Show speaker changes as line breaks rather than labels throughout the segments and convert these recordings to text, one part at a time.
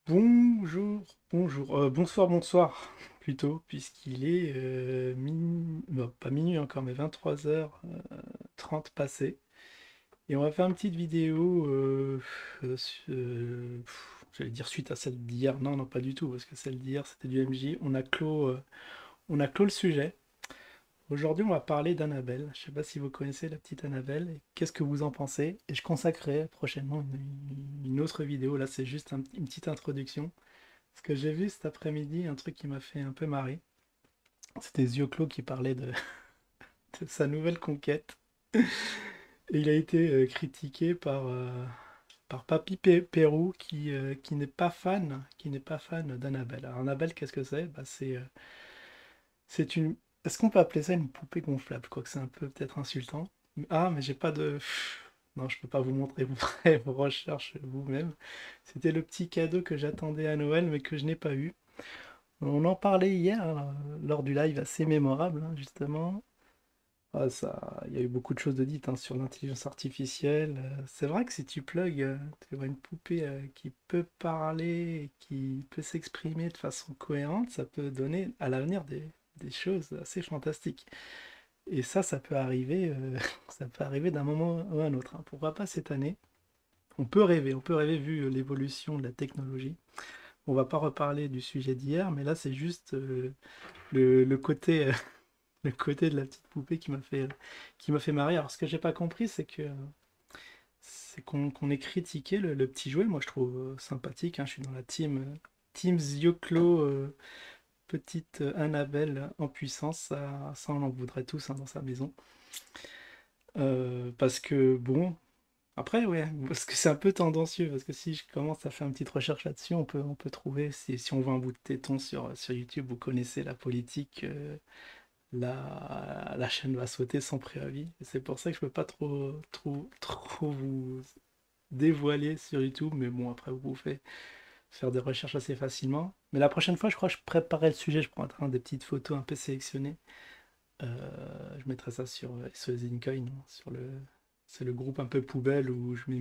Bonsoir, bonsoir, plutôt, puisqu'il est bon, pas minuit encore, mais 23h30 passé. Et on va faire une petite vidéo, j'allais dire suite à celle d'hier. Non, non, pas du tout, parce que celle d'hier, c'était du MJ. On a clos le sujet. Aujourd'hui, on va parler d'Annabelle. Je sais pas si vous connaissez la petite Annabelle. Et qu'est-ce que vous en pensez? Et je consacrerai prochainement une autre vidéo. Là, c'est juste une petite introduction. Ce que j'ai vu cet après-midi, un truc qui m'a fait un peu marrer, c'était Zioclo qui parlait de sa nouvelle conquête. Et il a été critiqué par Pérou qui n'est pas fan d'Annabelle. Alors Annabelle, qu'est-ce que c'est? Bah, c'est une... Est-ce qu'on peut appeler ça une poupée gonflable? Quoique c'est un peu peut-être insultant. Ah, mais j'ai pas de... Non, je peux pas vous montrer, vous ferez vos recherches vous-même. C'était le petit cadeau que j'attendais à Noël, mais que je n'ai pas eu. On en parlait hier lors du live assez mémorable, hein, justement. Ah, ça, il y a eu beaucoup de choses de dites hein, sur l'intelligence artificielle. C'est vrai que si tu plugs, tu vois une poupée qui peut parler, et qui peut s'exprimer de façon cohérente, ça peut donner à l'avenir des choses assez fantastiques. Et ça peut arriver, ça peut arriver d'un moment à un autre, hein. Pourquoi pas cette année? On peut rêver vu l'évolution de la technologie. On va pas reparler du sujet d'hier, mais là c'est juste le côté, le côté de la petite poupée qui m'a fait marrer. Alors ce que j'ai pas compris, c'est qu'on ait critiqué le petit jouet. Moi je trouve sympathique, hein. Je suis dans la team Zioclo, petite Annabelle en puissance. Ça on en voudrait tous hein, dans sa maison. Parce que bon, après ouais, parce que c'est un peu tendancieux. Parce que si je commence à faire une petite recherche là-dessus, on peut trouver, si on voit un bout de téton sur YouTube, vous connaissez la politique. La chaîne va sauter sans préavis. Et c'est pour ça que je peux pas trop vous dévoiler sur YouTube, mais bon, après vous pouvez faire des recherches assez facilement. Mais la prochaine fois, je crois que je préparerai le sujet, je prendrai des petites photos un peu sélectionnées. Je mettrai ça sur Zincoin, hein, c'est le groupe un peu poubelle où je mets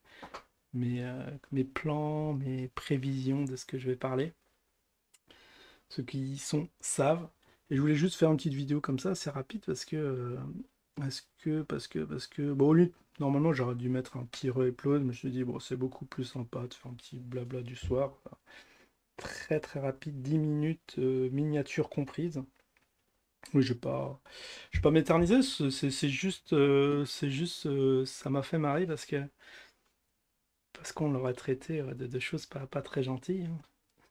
mes plans, mes prévisions de ce que je vais parler. Ceux qui y sont savent. Et je voulais juste faire une petite vidéo comme ça, assez rapide, parce que, bon, au lieu, normalement j'aurais dû mettre un petit re-upload, mais je me suis dit, bon, c'est beaucoup plus sympa de faire un petit blabla du soir. Très très rapide, 10 minutes, miniature comprise. Oui, je vais pas m'éterniser, c'est juste, ça m'a fait marrer parce qu'on l'aurait traité de choses pas très gentilles, hein.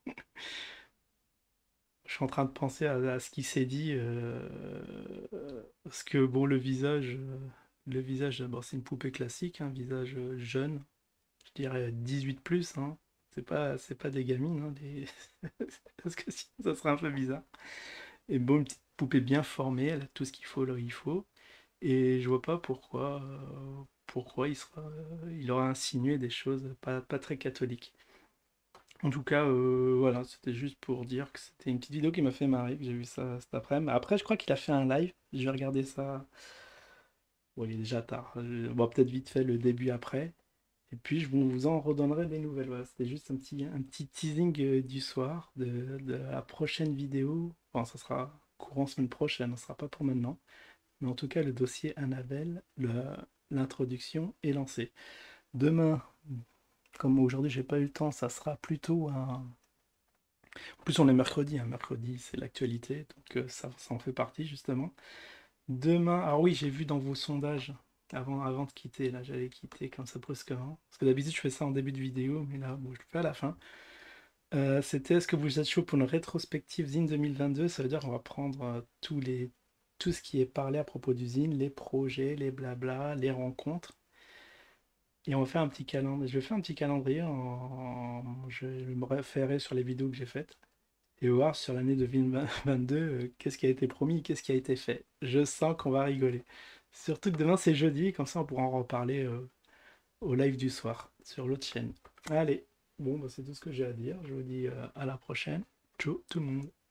Je suis en train de penser à ce qui s'est dit, parce que bon, le visage, bon, c'est une poupée classique, un visage jeune, je dirais 18 plus, hein. C'est pas des gamines, hein, parce que sinon ça serait un peu bizarre. Et bon, une petite poupée bien formée, elle a tout ce qu'il faut là où il faut, et je vois pas pourquoi il aura insinué des choses pas très catholiques. En tout cas, voilà, c'était juste pour dire que c'était une petite vidéo qui m'a fait marrer, que j'ai vu ça cet après-midi. Après, je crois qu'il a fait un live. Je vais regarder ça. Bon, il est déjà tard. Bon, peut-être vite fait le début après. Et puis, je vous en redonnerai des nouvelles. Voilà, c'était juste un petit teasing du soir de la prochaine vidéo. Enfin, ça sera courant semaine prochaine, ça sera pas pour maintenant. Mais en tout cas, le dossier Annabelle, l'introduction est lancée. Demain, comme aujourd'hui, j'ai pas eu le temps, ça sera plutôt un. En plus, on est mercredi, hein. Mercredi, c'est l'actualité, donc ça en fait partie, justement. Demain, alors oui, j'ai vu dans vos sondages, avant de quitter, là, j'allais quitter comme ça brusquement. Parce que d'habitude, je fais ça en début de vidéo, mais là, bon, je le fais à la fin. C'était, est-ce que vous êtes chaud pour une rétrospective Zine 2022? Ça veut dire qu'on va prendre tout ce qui est parlé à propos du Zine, les projets, les blabla, les rencontres. Et on va faire un petit calendrier. Je vais faire un petit calendrier. Je me référer sur les vidéos que j'ai faites et voir sur l'année 2022 qu'est-ce qui a été promis, qu'est-ce qui a été fait. Je sens qu'on va rigoler. Surtout que demain c'est jeudi, comme ça on pourra en reparler au live du soir sur l'autre chaîne. Allez, bon, bah, c'est tout ce que j'ai à dire. Je vous dis à la prochaine. Ciao tout le monde.